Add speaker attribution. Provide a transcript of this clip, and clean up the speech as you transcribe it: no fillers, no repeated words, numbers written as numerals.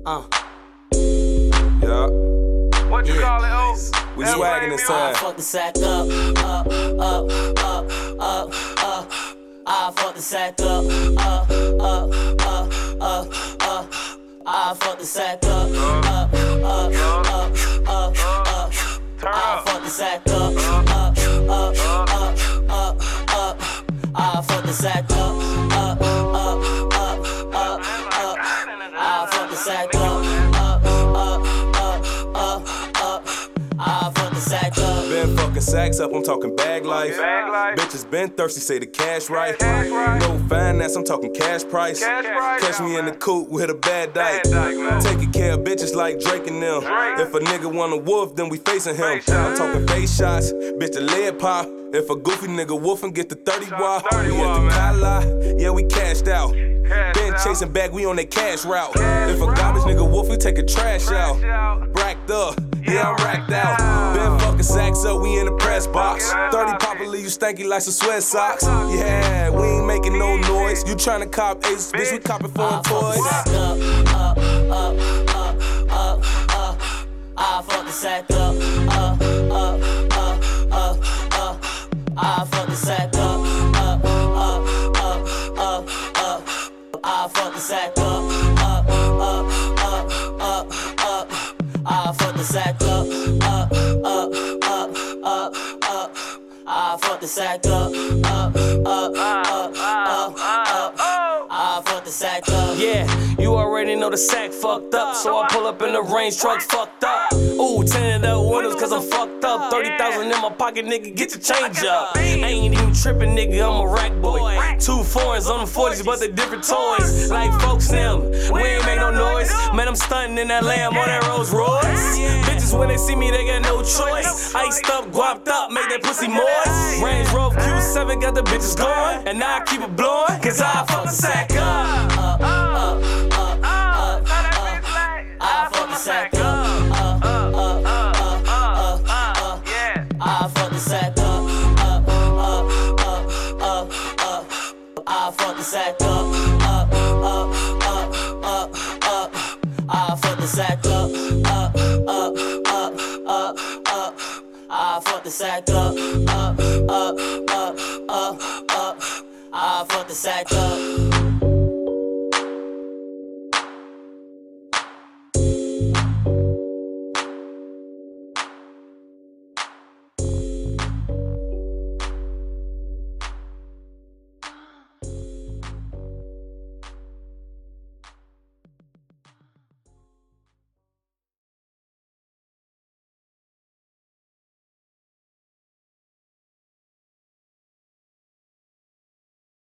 Speaker 1: Yeah.
Speaker 2: What you call it, oh?
Speaker 1: We swaggin' inside.
Speaker 3: I fuck the sack up. I fuck the sack up. I fuck the sack up. I fuck the sack up. I fuck the sack up. I fuck the sack up. I fuck the sack up.
Speaker 1: Been fucking sacks up, I'm talking bag life. Bitches been thirsty, say the cash right. No finance, I'm talking cash price. Catch me in the coupe with a bad dyke. Taking care of bitches like Drake and them. If a nigga want a wolf, then we facing him. I'm talking face shots, bitch the lead pop. If a goofy nigga wolfin', get the 30 wide. We at the Kala, yeah we cashed out. Been chasing back, we on that cash route. If a garbage nigga wolf, we take a trash out. Racked up, yeah I'm racked out. Been fucking sacks up, we in the press box. 30 Papa leave you stanky like some sweat socks. Yeah, we ain't making no noise. You tryna cop ace, bitch, we copping foreign toys.
Speaker 3: I fuck the sack up. I fuck the sack up. I fuck the sack up. I fuck the sack up. I fuck the sack up. I fuck the sack up.
Speaker 4: Yeah, you already know the sack fucked up, so I pull up in the range truck fucked up. Ooh, tinted up windows cause I'm fucked up. 30,000 in my pocket, nigga, get your change up. I ain't even trippin', nigga, I'm a rack boy. 2 foreigns on the 40s, but they different toys. Like folks them, we ain't make no noise. Man, I'm stuntin' in that lamb on that Rolls Royce. Bitches, when they see me, they got no choice. Iced up, guapped up, make that pussy moist. Range Rover Q7 got the bitches going, and now I keep it blowing, cause I fuck the sack up.
Speaker 3: I fuck the sack up. I fuck the sack up. I fuck the sack up. I fuck the sack up. I fuck the sack up. I fuck the sack up.